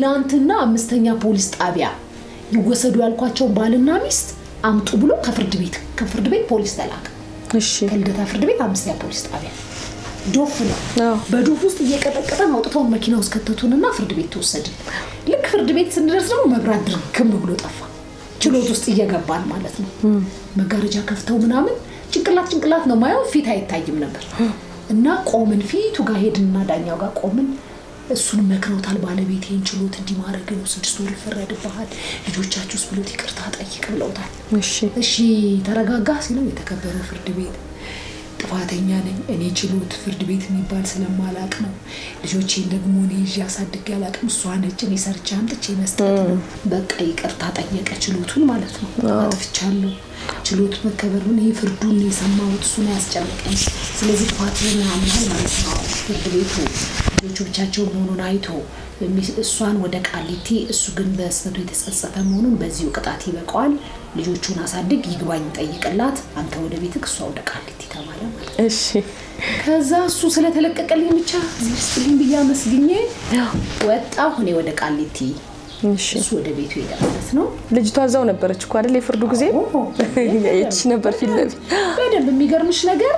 ትላንትና አምስተኛ ፖሊስ ጣቢያ ይወሰዱ ያልኳቸው ባልና ሚስት አምጡ ብሎ ከፍርድ ቤት ፖሊስ ተላከ እሺ ከልደታ ፍርድ ቤት አምስተኛ ፖሊስ ጣቢያ ዶፍ ነው በዶፍ ውስጥ እየቀጠቀጠን አውጥተው መኪና ውስጥ ከተቱንና ፍርድ ቤት ተወሰድን ልክ ፍርድ ቤት ስንደርስ ደግሞ መብራት ድርግም ብሎ ጠፋ ችሎት ውስጥ እየገባን ማለት ነው መጋረጃ ከፍተው ምናምን ጭንቅላት ነው ማየው ፊት አይታይም ነበር እና ቆምን ፊቱ ጋር ሄድንና ዳኛው ጋር ቆምን እሱን መክረውታል ባለቤቴን ችሎት እንዲማረግ ነው 6 ወር ይፈረድብሃል ልጆቻችሁስ ብሎት ይቅርታ ጠይቅ ብለውታል እሺ ተረጋጋ ሲለው የተከበረው ፍርድ ቤት ጥፋተኛ ነኝ እኔ ችሎት ፍርድ ቤት የሚባል ስለማላቅ ነው ልጆቼን ደግሞ እኔ ያሳድግ ያላቅም እሷን እኔ ሰርቻ አምጥቼ መስጠት ነው በቃ ይቅርታ ጠየቀ ችሎቱን ማለት ነው አጥፍቻለሁ ችሎት መከበሩን ይፍርዱን የሰማሁት እሱን ያስጨነቀኝ ስለዚህ ጥፋተኛ ነኝ ማለት ነው ፍርድ ቤቱ ልጆቻቸው ሆኖን አይቶ እሷን ወደ ቃሊቲ እሱ ግን በስተቱ የተጸጸተ መሆኑን በዚሁ ቅጣት ይበቃዋል ልጆቹን አሳድግ ይግባኝ ጠይቅላት አንተ ወደ ቤትክ እሷ ወደ ቃሊቲ ተባለ ማለት እሺ ከዛ እሱ ስለተለቀቀልኝ ብቻ ዝም ብያ መስግኜ ወጣሁ እኔ ወደ ቃሊቲ እሱ ወደ ቤቱ ሄደ ማለት ነው ልጅቷ እዛው ነበረች እኮ አይደል የፍርዱ ጊዜ እቺ ነበር ፊልም በደንብ የሚገርምሽ ነገር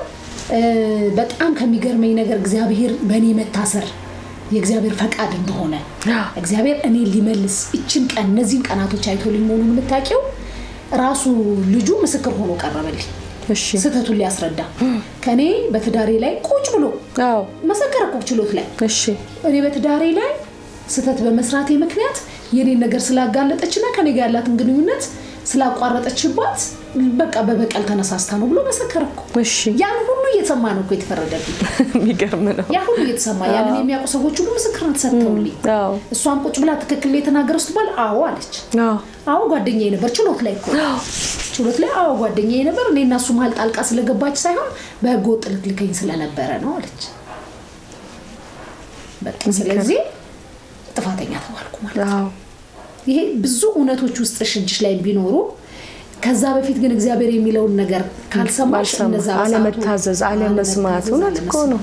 በጣም ከሚገርመኝ ነገር እግዚአብሔር በእኔ መታሰር የእግዚአብሔር ፈቃድ እንደሆነ እግዚአብሔር እኔ ሊመልስ እቺን ቀን እነዚህን ቀናቶች አይቶልኝ መሆኑን የምታውቂው ራሱ ልጁ ምስክር ሆኖ ቀረበልኝ እሺ ስተቱን ሊያስረዳ ከኔ በትዳሬ ላይ ቁጭ ብሎ መሰከረኩ ችሎት ላይ እሺ እኔ በትዳሬ ላይ ስተት በመስራቴ ምክንያት የኔን ነገር ስላጋለጠችና ከኔ ጋር ያላትን ግንኙነት ስላቋረጠችባት በቃ በበቀል ተነሳስታ ነው ብሎ መሰከረኩ እሺ ያን ሁሉ እየተሰማ ነው እኮ የተፈረደብኝ የሚገርም ነው ያ ሁሉ እየተሰማ ያንን የሚያውቁ ሰዎች ሁሉ ምስክርነት ሰጥተውልኝ እሷም ቁጭ ብላ ትክክል የተናገረች ባል አዎ አለች አዎ ጓደኛዬ ነበር ችሎት ላይ እኮ ችሎት ላይ አዎ ጓደኛዬ ነበር እኔና እሱ መሃል ጣልቃ ስለገባች ሳይሆን በህግ ወጥ ልትልከኝ ስለነበረ ነው አለች በቃ ስለዚህ ጥፋተኛ ተባልኩ ማለት ነው ይሄ ብዙ እውነቶች ውስጥ እጅሽ ላይ ቢኖሩ ከዛ በፊት ግን እግዚአብሔር የሚለውን ነገር ካልሰማሽ እንደዛ አለመታዘዝ አለመስማት እውነት እኮ ነው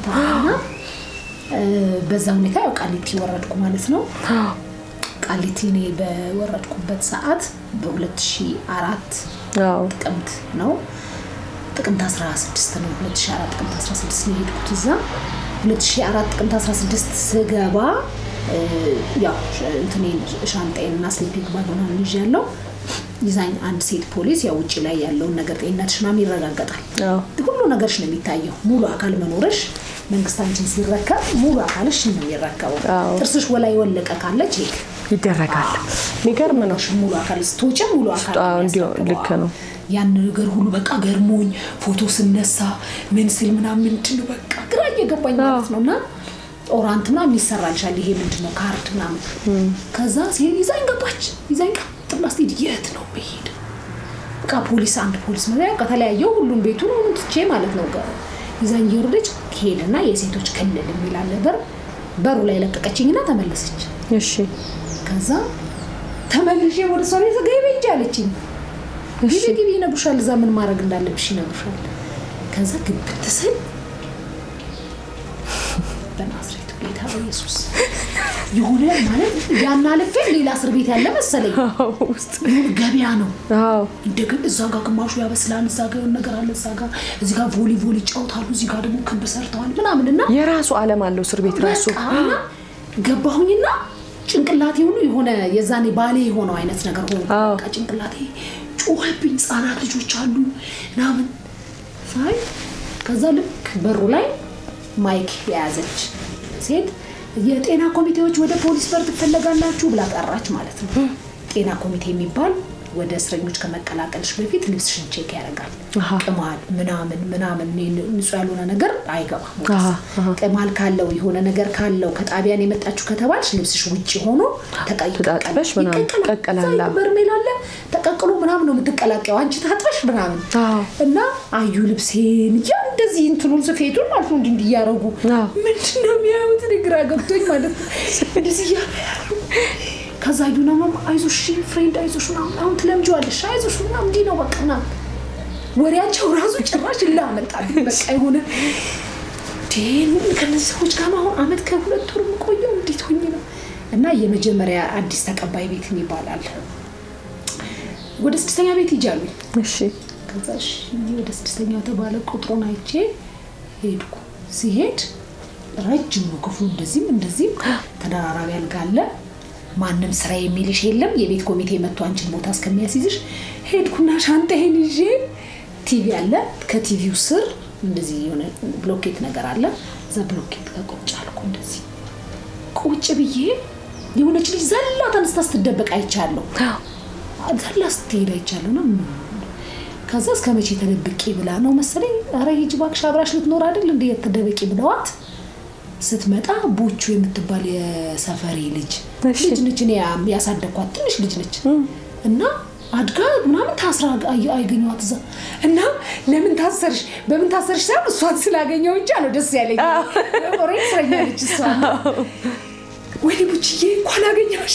በዛ ሁኔታ ያው ቃሊቲ ወረድኩ ማለት ነው ቃሊቲ ነው በወረድኩበት ሰዓት በ2004 ጥቅምት ነው ጥቅምት 16 ነው 2004 ጥቅምት 16 ነው ሄድኩት እዛ 2004 ጥቅምት 16 ስገባ ያው እንትኔ ሻንጣዬንና ስሊፒንግ ባግና ይዣለሁ ይዛኝ አንድ ሴት ፖሊስ ያው ውጪ ላይ ያለውን ነገር ጤንነትሽናም ይረጋጋጣል ሁሉ ነገርሽ ነው የሚታየው ሙሉ አካል መኖርሽ መንግስታችን ሲረከብ ሙሉ አካልሽ ነው የሚረከበው ጥርስሽ ወላይ ወለቀ ካለ ቼክ ይደረጋል የሚገርም ነው ሙሉ አካል ስትወጪ ሙሉ አካል እንዲሁ ልክ ነው ያን ነገር ሁሉ በቃ ገርሞኝ ፎቶ ስነሳ ምን ሲል ምናምን ምንድነው በቃ ግራ እየገባኝ ማለት ነውና ኦራንትና የሚሰራልሻል ይሄ ምንድነው ካርድ ምናምን ከዛ ሲል ይዛኝ ገባች ይዛኝ ጥላስቲ የት ነው በሄድ በቃ ፖሊስ አንድ ፖሊስ ማለት ከተለያየው ሁሉም ቤቱ ነው እንትቼ ማለት ነው ይዛኝ ይወርደች ሄደና የሴቶች ክልል የሚላል ነበር በሩ ላይ ለቀቀችኝና ተመለሰች እሺ ከዛ ተመልሼ ወደ ሶሪ ዘገይበ እንጃለችኝ ግቢ ነብሻል እዛ ምን ማድረግ እንዳለብሽ ነብሻል ከዛ ግብት ስል በናዝሬት ጌታ ኢየሱስ ይሁን ማለት ያና ለፈ ሌላ እስር ቤት ያለ መሰለኝ ውስጥ ገቢያ ነው እንደግን እዛ ጋር ግማሹ ያበስላል እዛ ጋር ነገር አለ እዛ ጋር እዚህ ጋር ቮሊቦል ይጫወታሉ እዚህ ጋር ደግሞ ክብ ሰርተዋል ምናምንና የራሱ ዓለም አለው እስር ቤት ራሱ ገባሁኝና ጭንቅላቴ ሁሉ የሆነ የዛኔ ባሌ የሆነው አይነት ነገር ሆነ በቃ ጭንቅላቴ ጮህብኝ ጻናት ልጆች አሉ ምናምን ሳይ ከዛ ልክ በሩ ላይ ማይክ ያዘች ሴት የጤና ኮሚቴዎች ወደ ፖሊስ በር ተፈለጋላችሁ ብላ ጠራች ማለት ነው ጤና ኮሚቴ የሚባል ወደ እስረኞች ከመቀላቀልሽ በፊት ልብስሽን ቼክ ያደርጋል ቅማል ምናምን ንጹህ ያልሆነ ነገር አይገባም ቅማል ካለው የሆነ ነገር ካለው ከጣቢያን የመጣችሁ ከተባልሽ ልብስሽ ውጪ ሆኖ ተቀቀለሽ ምናምን ተቀቀላላ በርሜላለ ተቀቅሎ ምናምን ነው የምትቀላቀው አንቺ ታጥበሽ ምናምን እና አዩ ልብሴን እንደዚህ እንትኑን ስፌቱን ማለት ነው እንዲያረጉ ምንድነው የሚያዩት ግራ ገብቶኝ ማለት እንደዚህ ያያሉ ከዛ ይዱናም አይዞሽ ፍሬንድ አይዞሽ አሁን ትለምጂዋለሽ አይዞሽ ምናምን እንዲ ነው በቃና ወሪያቸው ራሱ ጭራሽ ላመጣል በቃ ይሁን ዴን ከነዚህ ሰዎች ጋር አሁን አመት ከሁለት ወር ቆየው እንዴት ሆኜ ነው እና የመጀመሪያ አዲስ ተቀባይ ቤት ይባላል ወደ 6ኛ ቤት ይጃሉ እሺ ከዛሽ ወደ 6ኛው ተባለ ቁጥሩን አይቼ ሄድኩ ሲሄድ ረጅም ነው ክፍሉ እንደዚህም ተደራራቢ አልጋለ ማንንም ስራ የሚልሽ የለም የቤት ኮሚቴ መጥቶ አንቺን ቦታ እስከሚያስይዝሽ ሄድኩና ሻንጣዬን ይዤ ቲቪ አለ ከቲቪው ስር እንደዚህ የሆነ ብሎኬት ነገር አለ እዛ ብሎኬት ጋር ቁጭ አልኩ እንደዚህ ቁጭ ብዬ የሆነች ልጅ ዘላ ተነስታ ስትደበቅ አይቻለሁ ዘላ ስትሄድ አይቻለሁ ነው ከዛ እስከመቼ ተደብቄ ብላ ነው መሰለኝ አረ ሂጂ ባክሽ አብራሽ ልትኖር አይደል እንዴ ተደብቂ ብለዋት ስትመጣ ቡቹ የምትባል የሰፈሪ ልጅ ነች እኔ ያሳደኳት ትንሽ ልጅ ነች እና አድጋ ምናምን ታስራ አይገኘዋት እዛ እና ለምን ታሰርሽ በምን ታሰርሽ ሳይሆን እሷን ስላገኘው እንጂ ነው ደስ ያለኝ ኦሬ ስራኛለች እሷ ወይ ቡችዬ እንኳን አገኘሽ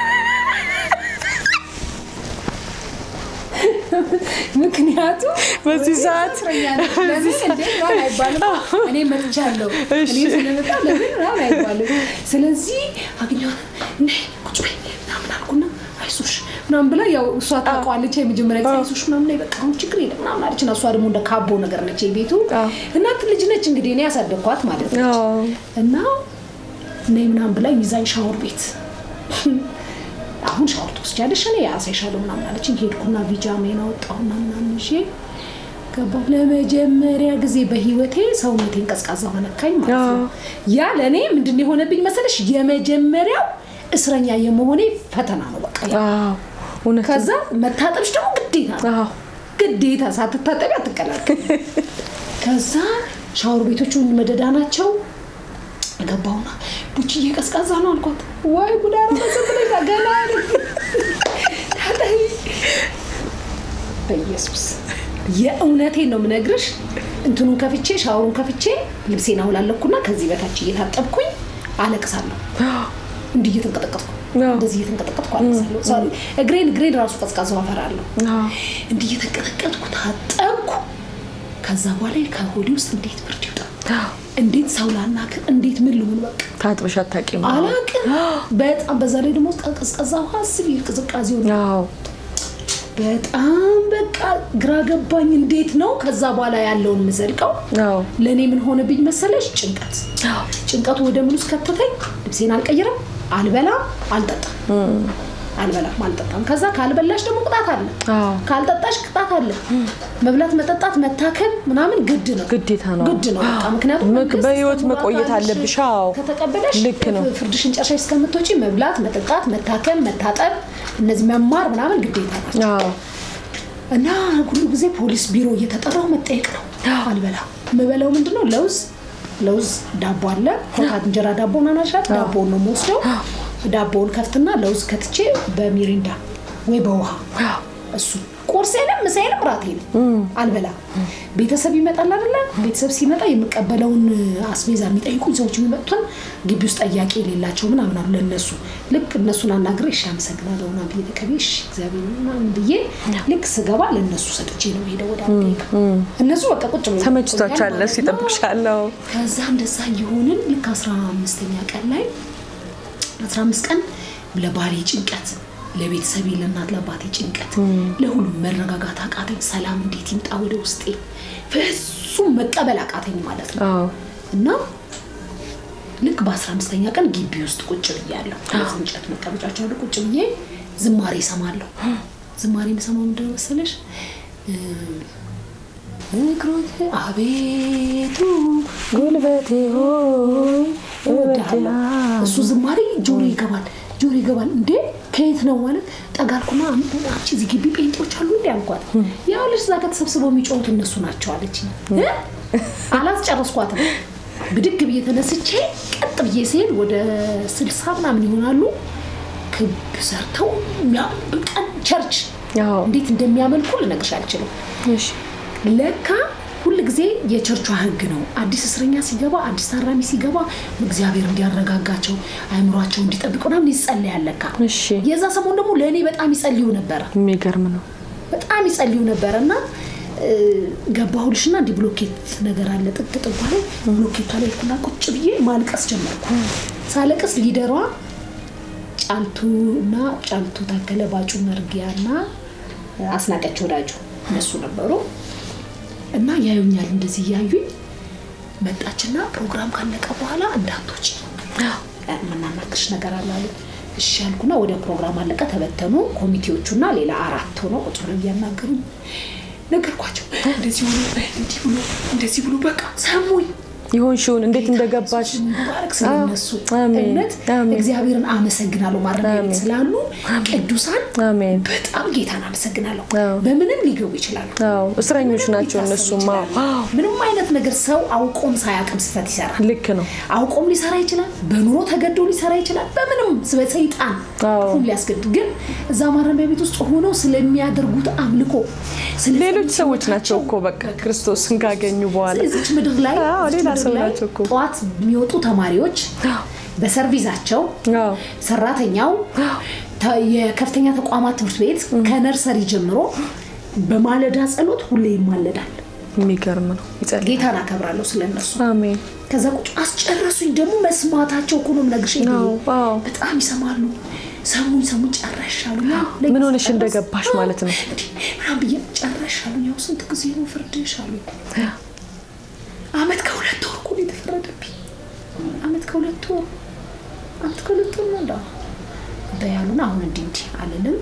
ምክንያቱ በዚህ ሰዓት ለዚህ እንዴት ነው አይባልም እኔ መጥቻለሁ እኔ ስለመጣ ለምን ነው አይባልም ስለዚህ አገኘው ቁጭ በይ ምናምን አልኩና አይሱሽ ምናምን ብላ ያው እሷ ታቋለች የመጀመሪያ ጊዜ አይሱሽ ምናምን ላይ በቃ አሁን ችግር የለም ምናምን አለችና እሷ ደግሞ እንደ ካቦ ነገር ነች የቤቱ እናት ልጅ ነች እንግዲህ እኔ ያሳደኳት ማለት ነው እና ነይ ምናምን ብላ ይዛኝ ሻወር ቤት አሁን ሻወር ትወስጃለሽ እኔ ያሳይሻለሁ ምናምን አለችኝ ሄድኩና ቢጃማዬን አወጣሁና ምናምን ይዤ ገባሁ ለመጀመሪያ ጊዜ በህይወቴ ሰውነቴን ቀዝቃዛ ሆነካኝ ማለት ነው ያ ለኔ ምንድነው የሆነብኝ መሰለሽ የመጀመሪያው እስረኛ የመሆኔ ፈተና ነው በቃ እውነት ከዛ መታጠብሽ ደግሞ ግዴታ ሳትታጠቢ አትቀላቀል ከዛ ሻወር ቤቶቹ መደዳናቸው ገባውና ቡችዬ ቀዝቃዛ ነው አልኳት ወይ ጉዳራ መሰለኝ ገና ታዲያ በኢየሱስ የእውነቴን ነው ምነግርሽ እንትኑን ከፍቼ ሻወሩን ከፍቼ ልብሴን አውላለኩና ከዚህ በታች እየታጠብኩኝ አለቅሳለሁ እንዲህ እየተንቀጠቀጥኩ እንደዚህ እየተንቀጠቀጥኩ አለቅሳለሁ ዛሬ እግሬን ራሱ ቀዝቃዛው አፈራለሁ እንዲህ እየተንቀጠቀጥኩ ታጠብኩ ከዛ በኋላ ከሆዴ ውስጥ እንዴት ብርድ ይወጣ እንዴት ሳውላና እንዴት ምን ልሁን በቃ ታጥበሽ አታውቂም አላውቅም በጣም በዛ ላይ ደግሞ ቀዝቃዛው ሀስብ ይቅዝቃዜው ነው በጣም በቃ ግራ ገባኝ እንዴት ነው ከዛ በኋላ ያለውን መዘልቀው ለኔ ምን ሆነብኝ መሰለሽ ጭንቀቱ ወደ ምን ውስጥ ከተተኝ ልብሴን አልቀይርም አልበላም አልጠጣም ከዛ ካልበላሽ ደግሞ ቅጣት አለ ካልጠጣሽ ቅጣት አለ መብላት መጠጣት መታከም ምናምን ግዴታ ነው በቃ ምክንያቱም በህይወት መቆየት አለብሽ ከተቀበለሽ ፍርድሽን ጨርሰሽ እስከምትወጪ መብላት መጠጣት መታከም መታጠብ እነዚህ መማር ምናምን ግዴታ ናቸው እና ሁሉ ጊዜ ፖሊስ ቢሮ እየተጠራው መጠየቅ ነው አልበላም መበላው ምንድነው ለውዝ ዳቦ አለ ሆታት እንጀራ ዳቦ ናናሻት ዳቦ ነው ወስደው ዳቦውን ከፍትና ለውዝ ከትቼ በሚሪንዳ ወይ በውሃ እሱ ቁርሴንም ምሳዬንም ራቴንም አልበላ ቤተሰብ ይመጣል አይደል ቤተሰብ ሲመጣ የምቀበለውን አስቤዛ የሚጠይቁኝ ሰዎች የሚመጡን ግቢ ውስጥ ጠያቂ የሌላቸው ምናምን አሉ ለነሱ ልክ እነሱን አናግሬሽ አመሰግናለሁና በየተከቢሽ እግዚአብሔር ምናምን ብዬ ልክ ስገባ ለነሱ ሰጥቼ ነው ሄደው ወደ አሜሪካ እነሱ በቃ ቁጭ ብለው ተመችቷቸዋል ሲጠብቅሻለሁ ከዛ እንደዛ ይሁንን ልክ 15ኛ ቀን ላይ 15 ቀን ለባሌ ጭንቀት ለቤተሰቤ ለእናት ለአባቴ ጭንቀት ለሁሉም መረጋጋት አቃተኝ ሰላም እንዴት ይምጣ ወደ ውስጤ ፍጹም መቀበል አቃተኝ ማለት ነው እና ልክ በ15ኛ ቀን ግቢ ውስጥ ቁጭ ብያለሁ እንጨት መቀመጫቸው ላይ ቁጭ ብዬ ዝማሬ ሰማለሁ ዝማሬ የምሰማው ምንድነው መሰለሽ እግሮቴ አቤቱ ጉልበቴ ሆይ እሱ ዝማሬ ጆሮ ይገባል እንዴ ከየት ነው ማለት ጠጋልኩና አንቺ እዚህ ግቢ ጴንጤዎች አሉ እንዴ አልኳት ያው ልጅ እዛ ከተሰብስበው የሚጮሁት እነሱ ናቸው አለችኝ አላስጨረስኳትም ብድግ ብዬ ተነስቼ ቀጥ ብዬ ሲል ወደ 60 ምናምን ይሆናሉ ክብ ሰርተው በቃ ቸርች እንዴት እንደሚያመልኩ ልነግርሽ አልችልም እሺ ለካ ሁሉ ጊዜ የቸርቹ ህግ ነው አዲስ እስረኛ ሲገባ አዲስ ታራሚ ሲገባ እግዚአብሔር እንዲያረጋጋቸው አይምሯቸው እንዲጠብቁና ምን ይጸልያል ለካ እሺ የዛ ሰሞን ደግሞ ለኔ በጣም ይጸልዩ ነበር የሚገርም ነው በጣም ይጸልዩ ነበርና ገባሁልሽና እንዲ ብሎኬት ነገር አለ ጥቅጥቅ ላይ ብሎኬት ላይ ቁጭ ብዬ ማልቀስ ጀመርኩ ሳለቅስ ሊደሯ ጫልቱና ጫልቱ ታከለ ባጩ መርጊያና አስናቀች ወዳጁ እነሱ ነበሩ እና ያዩኛል እንደዚህ ያዩኝ መጣችና ፕሮግራም ካለቀ በኋላ እንዳትወጪ ምናናክሽ ነገር አላለ እሺ አልኩና ወደ ፕሮግራም አለቀ ተበተኑ ኮሚቴዎቹና ሌላ 4 ሆነው ቁጭ ብለው ያናገሩ ነገርኳቸው እንደዚህ ብሎ በቃ ሰሙኝ ይሆንሽውን እንዴት እንደገባሽ ባረክ ስለነሱ እነት እግዚአብሔርን አመሰግናለሁ ማረም ስላሉ ቅዱሳን አሜን በጣም ጌታን አመሰግናለሁ በምንም ሊገቡ ይችላሉ እስረኞች ናቸው እነሱማ ምንም አይነት ነገር ሰው አውቆም ሳያቅም ስህተት ይሰራል ልክ ነው አውቆም ሊሰራ ይችላል በኑሮ ተገዶ ሊሰራ ይችላል በምንም ሰይጣን ሁሉ ሊያስገድ ግን እዛ ማረሚያ ቤት ውስጥ ሆኖ ስለሚያደርጉት አምልኮ ሌሎች ሰዎች ናቸው እኮ በቃ ክርስቶስን ካገኙ በኋላ እዚች ምድር ላይ ጧት የሚወጡ ተማሪዎች በሰርቪሳቸው ሰራተኛው የከፍተኛ ተቋማት ትምህርት ቤት ከነርሰሪ ጀምሮ በማለዳ ጸሎት ሁሌ ይማለዳል የሚገርም ነው ይጸልይ ጌታን አከብራለሁ ስለነሱ አሜን ከዛ ቁጭ አስጨረሱኝ ደግሞ መስማታቸው እኮ ነው ነግሽ በጣም ይሰማሉ ሰሙኝ ጨረሻሉ ምን ሆነሽ እንደገባሽ ማለት ነው ምናምን ጨረሻሉ ያው ስንት ጊዜ ነው ፍርድሻሉ አመት ከሁለት ወር እኮ የተፈረደብኝ አመት ከሁለት ወር ነው በያሉና አሁን እንዲህ አለንም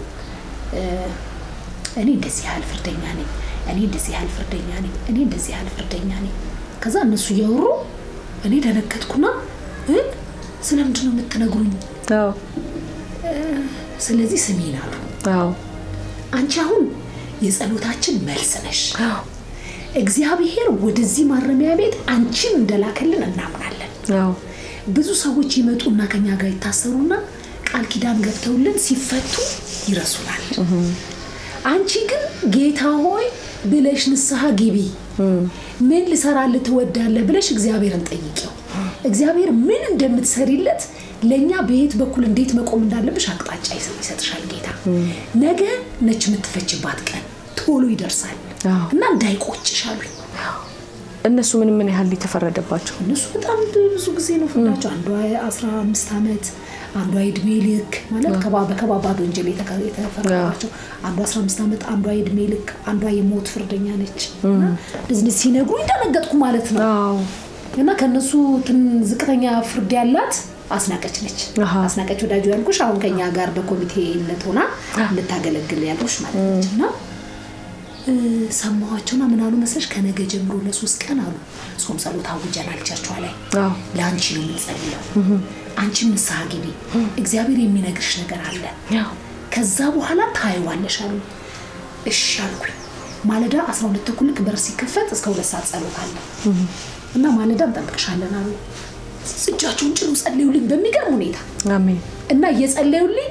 እኔ እንደዚህ ያህል ፍርደኛ ነኝ ከዛ እነሱ ያወሩ እኔ ደነከትኩና ስለምንድን ነው የምትነግሩኝ ስለዚህ ስሜን አሉ አንቺ አሁን የጸሎታችን መልስ ነሽ እግዚአብሔር ወደዚህ ማረሚያ ቤት አንቺን እንደላከልን እናምናለን ብዙ ሰዎች ይመጡና ከኛ ጋር ይታሰሩና ቃል ኪዳን ገብተውልን ሲፈቱ ይረሱናል አንቺ ግን ጌታ ሆይ ብለሽ ንስሐ ግቢ ምን ልሰራልህ ትወዳለህ ብለሽ እግዚአብሔርን ጠይቂው እግዚአብሔር ምን እንደምትሰሪለት ለኛ በየት በኩል እንዴት መቆም እንዳለብሽ አቅጣጫ ይሰጥሻል ጌታ ነገ ነች የምትፈችባት ቀን ቶሎ ይደርሳል እና እንዳይቆጭሻሉ እነሱ ምን ያህል ሊተፈረደባቸው እነሱ በጣም ብዙ ጊዜ ነው ፍርዳቸው አንዷ 15 አመት አንዷ እድሜ ልክ ማለት በከባባድ ወንጀል የተፈረደባቸው አንዷ 15 አመት አንዷ እድሜ ልክ አንዷ የሞት ፍርደኛ ነች እና እንደዚህ ሲነግሩ እንደነገጥኩ ማለት ነው እና ከነሱ ዝቅተኛ ፍርድ ያላት አስናቀች ነች አስናቀች ወዳጁ ያልኩሽ አሁን ከኛ ጋር በኮሚቴነት ሆና ልታገለግል ያልኩሽ ማለት ነችና ሰማዋቸውና ምን አሉ መስለሽ ከነገ ጀምሮ ለ3 ቀን አሉ ጾም ጸሎት አውጀናል ቸርቿ ላይ ላንቺ ነው የምንጸልየው አንቺ ንስሐ ግቢ እግዚአብሔር የሚነግርሽ ነገር አለ ከዛ በኋላ ታይዋለሽ አሉ እሺ አልኩኝ ማለዳ 12 ተኩል በር ሲከፈት እስከ 2 ሰዓት ጸሎት አለ እና ማለዳ እንጠብቅሻለን አሉ እጃቸውን ጭኑ ጸልዩልኝ በሚገርም ሁኔታ አሜን እና እየጸለዩልኝ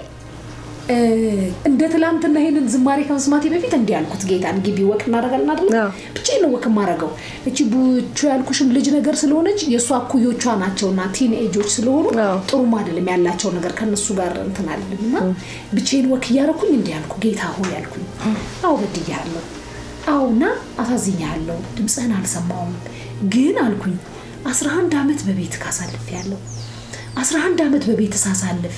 እንደ ትላንትና ይሄንን ዝማሬ ከመስማቴ በፊት እንዲያልኩት ጌታን ግቢ ወክ እናደርጋለን አይደል ብቻዬን ነው ወክ ማረጋው እቺ ቡቹ ያልኩሽም ልጅ ነገር ስለሆነች የሷ አኩዮቿ ናቸውና ቲን ኤጆች ስለሆኑ ጥሩ አይደለም ያላቸው ነገር ከነሱ ጋር እንትን አይደለምና ብቻዬን ወክ ያረኩኝ እንዲያልኩ ጌታ ሆይ ያልኩኝ አው በድያለሁ አውና አሳዝኛለሁ ድምጽህን አልሰማውም ግን አልኩኝ 11 አመት በቤት ካሳልፍ ያለው 11 አመት በቤት ሳሳልፍ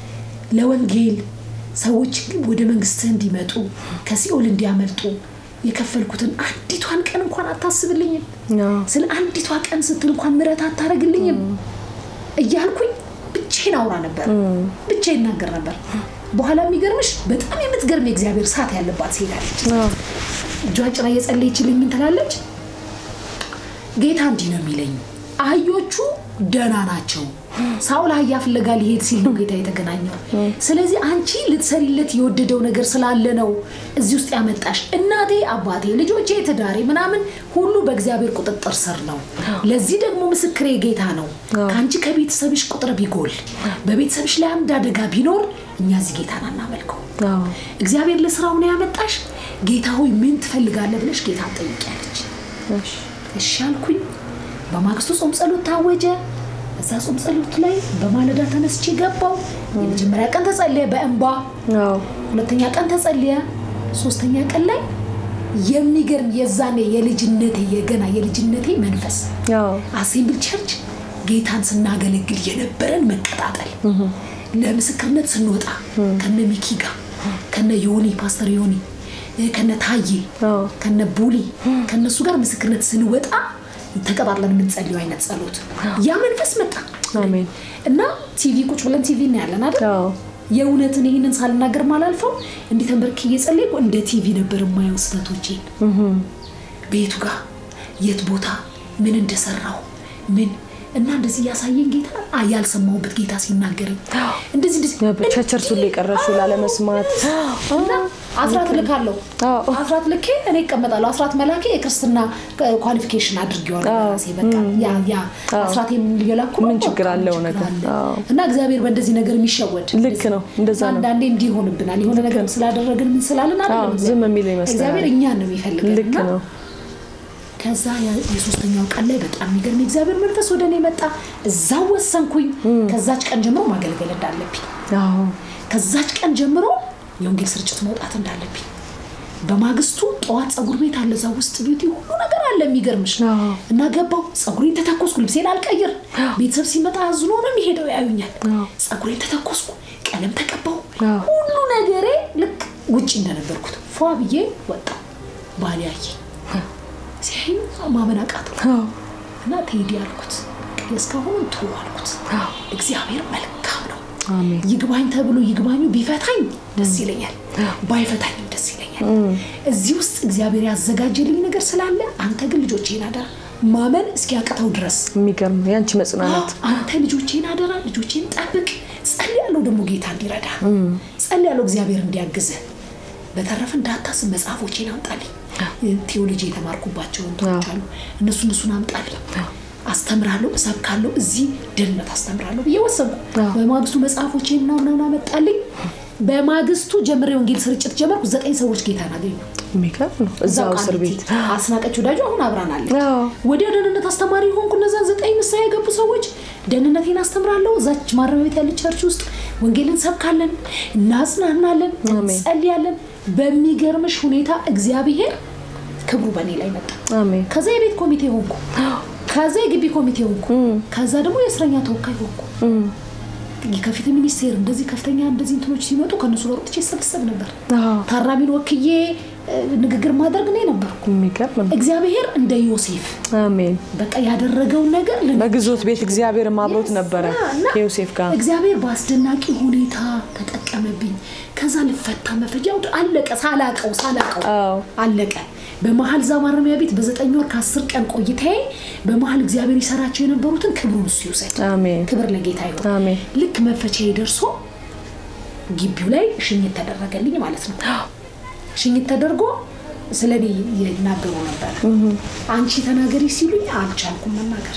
ለወንጌል ሰዎች ወደ መንግስት እንዲመጡ ከሲኦል እንዲያመልጡ የከፈልኩትን አንዲቷን ቀን እንኳን አታስብልኝም ስለ አንዲቷ ቀን ስትል እንኳን ምረት አታረግልኝም እያልኩኝ ብቻዬን አውራ ነበር ብቻዬን እናገር ነበር በኋላ የሚገርምሽ በጣም የምትገርም የእግዚአብሔር ሰዓት ያለባት ሴት አለች ጃጭራ የጸለየችልኝ ምን ትላለች ጌታ እንዲህ ነው የሚለኝ አህዮቹ ደና ናቸው ሳውል አህያ ፍለጋ ሊሄድ ሲል ነው ጌታ የተገናኘው ስለዚህ አንቺ ልትሰሪለት የወደደው ነገር ስላለ ነው እዚህ ውስጥ ያመጣሽ እናቴ አባቴ ልጆቼ ተዳሪ ምናምን ሁሉ በእግዚአብሔር ቁጥጥር ስር ነው ለዚህ ደግሞ ምስክሬ ጌታ ነው ካንቺ ከቤተሰብሽ ቁጥር ቢጎል በቤተሰብሽ ላይ አንድ አደጋ ቢኖር እኛ እዚህ ጌታን እናመልከው እግዚአብሔር ለስራው ነው ያመጣሽ ጌታ ሆይ ምን ትፈልጋለህ ብለሽ ጌታ ጠይቂያለች እሺ አልኩኝ በማግስቱ ጾም ጸሎት ታወጀ እዛ ጾም ጸሎት ላይ በማለዳ ተነስቼ ገባው የመጀመሪያ ቀን ተጸለየ በእንባ ሁለተኛ ቀን ተጸለየ ሶስተኛ ቀን ላይ የሚገርም የዛኔ የልጅነቴ መንፈስ አሴምብል ቸርች ጌታን ስናገለግል የነበረን መቀጣጣል ለምስክርነት ስንወጣ ከነ ሚኪ ጋር ከነ ዮኒ ፓስተር ዮኒ ከነ ታዬ ከነ ቡሊ ከነሱ ጋር ምስክርነት ስንወጣ ተቀባብለን የምንጸልየው አይነት ጸሎት ያ መንፈስ መጣ አሜን እና ቲቪ ቁጭ ብለን ቲቪ ነው ያለን አይደል የእውነትን ይሄንን ሳልናገር ማላልፈው እንዴ ተንበርክዬ ጸልይኩ እንደ ቲቪ ነበር የማየው ስተቶቼ ቤቱ ጋር የት ቦታ ምን እንደሰራው ምን እና እንደዚህ ያሳየን ጌታ ያልሰማውበት ጌታ ሲናገረኝ እንደዚህ በቸርቹ ላይ ቀረሹ ለመስማት እና አስራት ልካለው አስራት ልኬ እኔ እቀመጣለሁ አስራት መላኬ የክርስትና ኳሊፊኬሽን አድርጌዋለሁ ራሴ በቃ ያ አስራት የሚላኩ ምን ችግር አለው ነገር እና እግዚአብሔር በእንደዚህ ነገር የሚሸወድ ልክ ነው እንደዛ ነው አንዳንዴ እንዲህ ሆነብናል የሆነ ነገር ስላደረግን ምን ስላልን አይደለም ዝም የሚል ይመስላል እግዚአብሔር እኛን ነው የሚፈልገው ልክ ነው ከዛ የሶስተኛው ቀን ላይ በጣም የሚገርም እግዚአብሔር መንፈስ ወደኔ መጣ እዛው ወሰንኩኝ ከዛች ቀን ጀምሮ ማገልገል እንዳለብኝ ከዛች ቀን ጀምሮ የወንጌል ስርጭት መውጣት እንዳለብኝ በማግስቱ ጧት ጸጉር ቤት አለ እዛው ውስጥ ቢዩቲ ሁሉ ነገር አለ የሚገርምሽ እና ገባው ጸጉሬን ተተኮስኩ ልብሴን አልቀይር ቤተሰብ ሲመጣ አዝኖ ነው የሚሄደው ያዩኛል ጸጉሬን ተተኮስኩ ቀለም ተቀባው ሁሉ ነገሬ ልክ ውጪ እንደነበርኩት ፏ ብዬ ወጣው ባሊያዬ ሲሄን ማመን አቃተው እና ተይዲ አልኩት እስካሁን ተዋልኩት እግዚአብሔር መልካም ነው አሜን ይግባኝ ተብሎ ይግባኙ ቢፈታኝ ደስ ይለኛል ባይፈታኝ ደስ ይለኛል እዚህ ውስጥ እግዚአብሔር ያዘጋጀልኝ ነገር ስላለ አንተ ግን ልጆቼን አደራ ማመን እስኪያቀተው ድረስ የሚገርም ያንቺ መጽናናት አንተ ልጆቼን አደራ ልጆቼን ጠብቅ ጸልያለሁ ደግሞ ጌታ እንዲረዳ ጸልያለሁ እግዚአብሔር እንዲያግዝ በተረፈ እንዳታስብ መጽሐፎቼን አምጣልኝ ቲዮሎጂ የተማርኩባቸው እንትኖች አሉ እነሱን አምጣልኝ አስተምራለሁ ሰብካለሁ እዚህ ደህንነት አስተምራለሁ በየወሰንኩ በማግስቱ መጽሐፎቼን ምናምን አመጣልኝ በማግስቱ ጀምሬ ወንጌል ስርጭት ጀመርኩ 9 ሰዎች ጌታን አገኙ የሚገርም ነው እዛው እስር ቤት አስናቀች ወዳጁ አሁን አብራናለች ወደ ደህንነት አስተማሪ ሆንኩ እነዛ 9 ንስሐ የገቡ ሰዎች ደህንነቴን አስተምራለሁ እዛች ማረሚያ ቤት ያለ ቸርች ውስጥ ወንጌልን ሰብካለን እናጽናናለን ጸልያለን በሚገርምሽ ሁኔታ እግዚአብሔር ክብሩ በኔ ላይ መጣ አሜን ከዛ የቤት ኮሚቴ ሆንኩ ከዛ የግቢ ኮሚቴ ሆንኩ ከዛ ደግሞ የእስረኛ ተወካይ ሆንኩ የከፍተኛ ሚኒስቴር እንደዚህ ከፍተኛ እንደዚህ እንትኖች ሲመጡ ከነሱ ጋር ወጥቼ ሰብስብ ነበር ታራሚን ወክዬ ንግግር ማድረግ ነው ነበርኩ የሚገርም እግዚአብሔር እንደ ዮሴፍ አሜን በቃ ያደረገው ነገር በግዞት ቤት እግዚአብሔር ማብሮት ነበር ከዮሴፍ ጋር እግዚአብሔር ባስደናቂ ሁኔታ ተጠቀመብኝ ከዛ ልፈታ መፈጃው አለቀ ሳላቀው አለቀ በመሃል ዛማረሚያ ቤት በ9 ወር ከ10 ቀን ቆይታዬ በመሃል እግዚአብሔር ይሰራቸው የነበሩትን ክብሩን እሱ ይወሰድ አሜን ክብር ለጌታ ይሁን አሜን ልክ መፈቻዬ ደርሶ ግቢው ላይ ሽኝት ተደረገልኝ ማለት ነው ሽኝት ተደርጎ ስለኔ ይናገሩ ነበር አንቺ ተናገሪ ሲሉኝ አልቻልኩም መናገር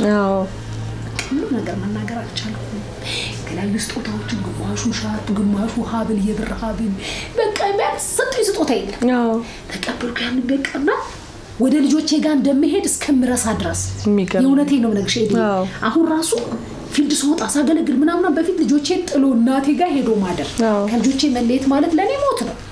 ሁሉ ነገር መናገር አልቻልኩም ከላይ ስጦታዎች ግማሹ ሻርፕ ግማሹ ሀብል የብር ሀብል በቃ የሚያሰጡኝ ስጦታ የለም ተቀበልኩ ያን በቀና ወደ ልጆቼ ጋር እንደምሄድ እስከምረሳ ድረስ የእውነቴን ነው ነገሽ አሁን ራሱ ፊልድ ሶጣ ሳገለግል ምናምን በፊት ልጆቼ ጥሎ እናቴ ጋር ሄዶ ማደር ከልጆቼ መለየት ማለት ለኔ ሞት ነው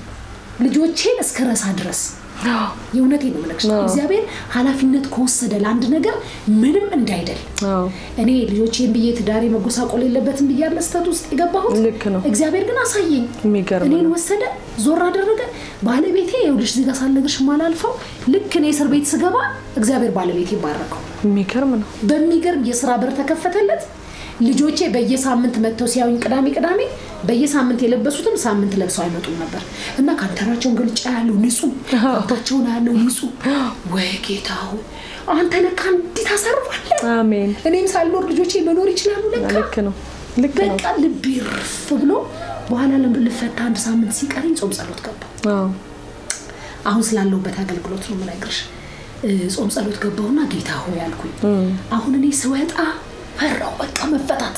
ልጆቼን እስከረሳ ድረስ የእውነቴን ነው ነገሽ እግዚአብሔር ኃላፊነት ከወሰደ ለአንድ ነገር ምንም እንዳይደል እኔ ልጆቼን ብዬ ትዳሬ መጎሳቆል የለበትም ብያለሁ ስተት ውስጥ የገባሁት እግዚአብሔር ግን አሳየኝ እኔን ወሰደ ዞር አደረገ ባለቤቴ ይኸውልሽ እዚህ ጋር ሳልነግርሽ ማላልፈው ልክ እኔ እስር ቤት ስገባ እግዚአብሔር ባለቤቴ ባረከው የሚገርም ነው በሚገርም የሥራ በር ተከፈተለት ልጆቼ በየሳምንት መጥተው ሲያዩኝ ቅዳሜ በየሳምንት የለበሱትም ሳምንት ለብሰው አይመጡም ነበር እና ካንተራቸውን ገልጫ ያለው ንጹህ ታቸውን ያለው ንጹህ ወይ ጌታው አንተ ለካ እንዴት አሰርፋለ አሜን እኔም ሳልኖር ልጆቼ መኖር ይችላሉ ልክ ነው በቃ ልብ ይርፍ ብሎ በኋላ ልፈታ አንድ ሳምንት ሲቀርኝ ጾም ጸሎት ገባሁ አሁን ስላለውበት አገልግሎት ነው የምነግርሽ ጾም ጸሎት ገባውና ጌታ ሆይ አልኩኝ አሁን እኔ ስወጣ ፈራው በቃ መፈታት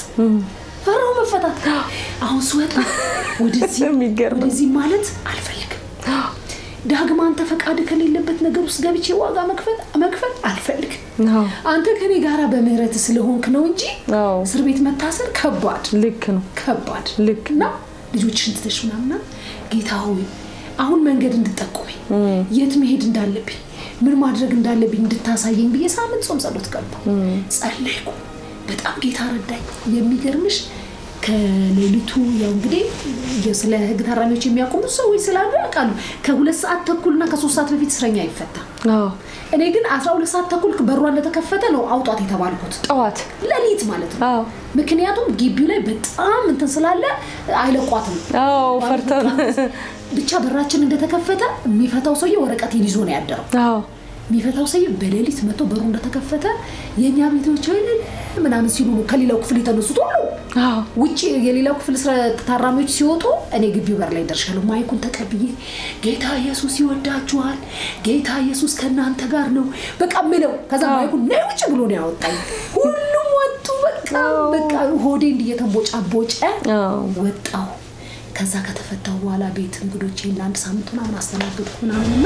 አሁን ስወጣ ወደዚህ ማለት አልፈልግም ዳግም አንተ ፈቃድ ከሌለበት ነገር ውስጥ ገብቼ ዋጋ መክፈል አልፈልግም አንተ ከኔ ጋራ በምህረት ስለሆንክ ነው እንጂ እስር ቤት መታሰር ከባድ ልክ ነው ከባድ ልክና ልጆችሽን ትተሽናና ጌታ ሆይ አሁን መንገድ እንድትጠቁመኝ የት መሄድ እንዳለብኝ ምን ማድረግ እንዳለብኝ እንድታሳየኝ በየሳምንት ጾም ጸሎት ገባሁ ጸለይኩ በጣም ጌታ ረዳኝ የሚገርምሽ ከሌሊቱ ያው እንግዲህ ስለ ህግ ታራሚዎች የሚያቆሙ ሰዎች ስላሉ ያውቃሉ ከ2 ሰዓት ተኩልና ከ3 ሰዓት በፊት እስረኛ ይፈታ እኔ ግን 12 ሰዓት ተኩል በሩ እንደተከፈተ ነው አውጣት የተባልኩት ጠዋት ለሊት ማለት ነው ምክንያቱም ግቢው ላይ በጣም እንትን ስላለ አይለቋትም ፈርተን ብቻ በራችን እንደተከፈተ የሚፈታው ሰውዬ ወረቀት ይዞ ነው ያደረው የሚፈታው ሰውዬ በሌሊት መጥቶ በሩ እንደተከፈተ የኛ ቤቶች ምናምን ሲሉ ነው ከሌላው ክፍል የተነሱት ሁሉ ውጪ የሌላው ክፍል ታራሚዎች ሲወጡ እኔ ግቢው በር ላይ ደርሻለሁ ማይኩን ተቀብዬ ጌታ ኢየሱስ ይወዳችኋል ጌታ ኢየሱስ ከናንተ ጋር ነው በቃ ምለው ከዛ ማይኩን ነው ውጪ ብሎ ነው ያወጣኝ ሁሉም ወጡ በቃ ሆዴ እንዲየተንቦጫቦጨ ወጣው ከዛ ከተፈታው በኋላ ቤት እንግዶቼ ለአንድ ሳምንት ምናምን አስተናግድኩ ምናምንና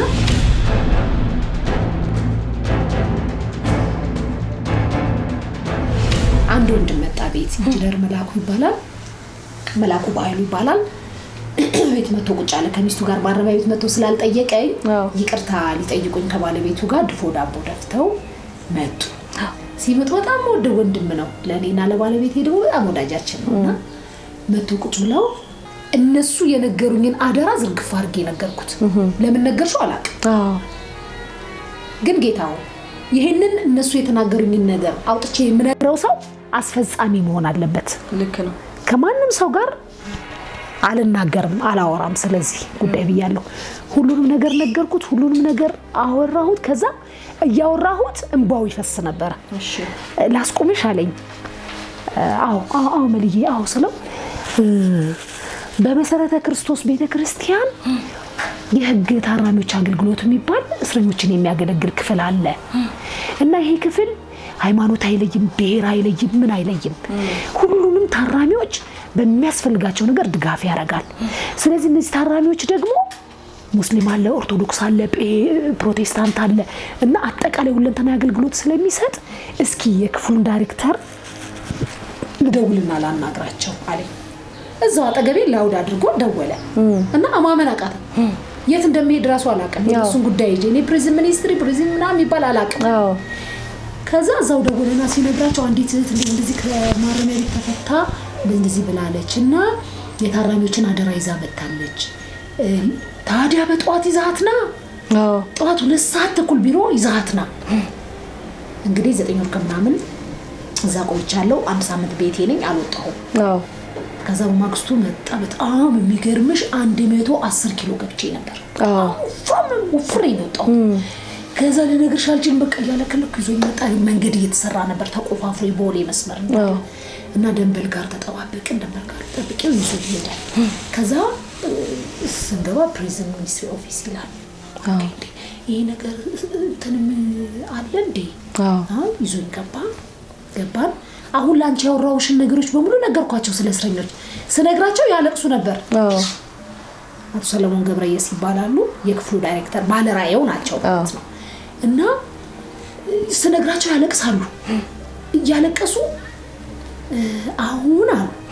አንድ ወንድም መጣ ቤት ኢንጂነር መላኩ ይባላል መላኩ ባይሉ ይባላል ቤት መጥቶ ቁጭ አለ ከሚስቱ ጋር ባረባይ ቤት መጥቶ ስላልጠየቀኝ ይቅርታ ሊጠይቁኝ ከባለቤቱ ጋር ድፎ ዳቦ ደፍተው መጡ ሲመጡ በጣም ወደ ወንድም ነው ለኔና ለባለቤቴ ደግሞ በጣም ወዳጃችን ነውና መጥቶ ቁጭ ብለው እነሱ የነገሩኝን አደራ ዝርግፍ አድርጌ ነገርኩት ለምን ነገርሽው አላውቅም ግን ጌታው ይሄንን እነሱ የተናገሩኝን ነገር አውጥቼ የምነግረው ሰው አስፈጻሚ መሆን አለበት ልክ ነው ከማንም ሰው ጋር አልናገርም አላወራም ስለዚህ ጉዳይ ብያለሁ ሁሉንም ነገር ነገርኩት ሁሉንም ነገር አወራሁት ከዛ ያወራሁት እንባው ይፈስ ነበር እሺ ላስቆምሽ አለኝ አዎ መልዬ አዎ ስለው በመሰረተ ክርስቶስ ቤተክርስቲያን የህግ ታራሚዎች አገልግሎት የሚባል እስረኞችን የሚያገለግል ክፍል አለ እና ይሄ ክፍል ሃይማኖት አይለይም ብሔር አይለይም ምን አይለይም ሁሉንም ታራሚዎች በሚያስፈልጋቸው ነገር ድጋፍ ያደርጋል ስለዚህ እነዚህ ታራሚዎች ደግሞ ሙስሊም አለ ኦርቶዶክስ አለ ፕሮቴስታንት አለ እና አጠቃላይ ሁለንተናዊ አገልግሎት ስለሚሰጥ እስኪ የክፍሉን ዳይሬክተር ልደውልና ላናግራቸው አለኝ እዛው አጠገቤ ላውድ አድርጎ ደወለ እና አማመን አቃተ የት እንደሚሄድ ራሱ አላቀም የሱን ጉዳይ ይዤ እኔ ፕሪዝን ሚኒስትሪ ፕሪዝን ምናምን ይባል አላቀም ከዛ እዛው ደወለና ሲነግራቸው አንዲት እህት እንደዚህ ከማረሚያ ቤት ተፈታ እንደዚህ ብላለችና የታራሚዎችን አደራ ይዛ መጣለች ታዲያ በጧት ይዛትና ጧት 2 ሰዓት ተኩል ቢሮ ይዛትና እንግዲህ 9 ወር ከምናምን እዛ ቆይቻለሁ 1 ሳምንት ቤቴ ነኝ አልወጣሁም ከዛ በማግስቱ መጣ በጣም የሚገርምሽ 110 ኪሎ ገብቼ ነበር ወፍሬ ነው ከዛ ለነገርሽ አልችልም በቃ ያለከለኩ ይዞኝ መጣ መንገድ እየተሰራ ነበር ተቆፋፍሮ ቦሌ መስመር እና ደንበል ጋር ተጠባበቅን ደንበል ጋር ተጠብቄው ይዞ ይሄዳል ከዛ ስንገባ ፕሪዝን ሚኒስትሪ ኦፊስ ይላል ይሄ ነገር እንትንም አለ እንዴ ይዞኝ ገባን አሁን ላንቺ ያወራውሽን ነገሮች በሙሉ ነገርኳቸው ስለ እስረኞች ስነግራቸው ያለቅሱ ነበር አቶ ሰለሞን ገብረየስ ይባላሉ የክፍሉ ዳይሬክተር ባለራየው ናቸው ማለት ነው እና ስነግራቸው ያለቅሳሉ ያለቀሱ አሁን